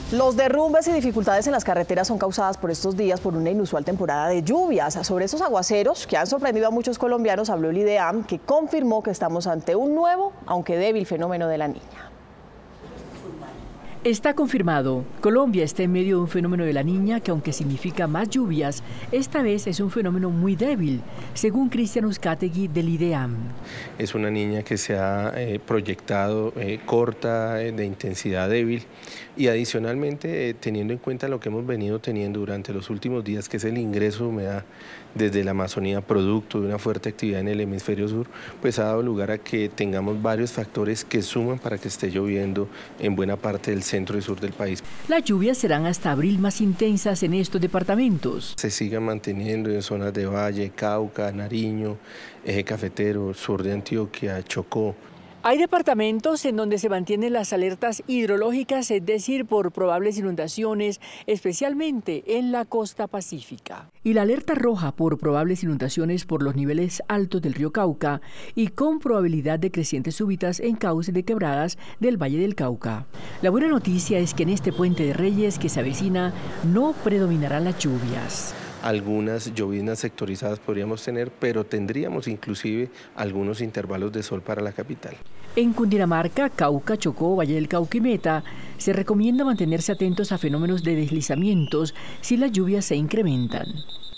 Los derrumbes y dificultades en las carreteras son causadas por estos días por una inusual temporada de lluvias. Sobre esos aguaceros que han sorprendido a muchos colombianos habló el IDEAM, que confirmó que estamos ante un nuevo, aunque débil, fenómeno de la Niña. Está confirmado. Colombia está en medio de un fenómeno de la Niña que, aunque significa más lluvias, esta vez es un fenómeno muy débil, según Cristian Uzcategui del IDEAM. Es una niña que se ha proyectado corta, de intensidad débil, y adicionalmente teniendo en cuenta lo que hemos venido teniendo durante los últimos días, que es el ingreso de humedad desde la Amazonía, producto de una fuerte actividad en el hemisferio sur, pues ha dado lugar a que tengamos varios factores que suman para que esté lloviendo en buena parte del centro y sur del país. Las lluvias serán hasta abril más intensas en estos departamentos. Se sigan manteniendo en zonas de Valle, Cauca, Nariño, Eje Cafetero, sur de Antioquia, Chocó. Hay departamentos en donde se mantienen las alertas hidrológicas, es decir, por probables inundaciones, especialmente en la costa pacífica. Y la alerta roja por probables inundaciones por los niveles altos del río Cauca y con probabilidad de crecientes súbitas en cauces de quebradas del Valle del Cauca. La buena noticia es que en este puente de Reyes que se avecina no predominarán las lluvias. Algunas lloviznas sectorizadas podríamos tener, pero tendríamos inclusive algunos intervalos de sol para la capital. En Cundinamarca, Cauca, Chocó, Valle del Cauca y Meta, se recomienda mantenerse atentos a fenómenos de deslizamientos si las lluvias se incrementan.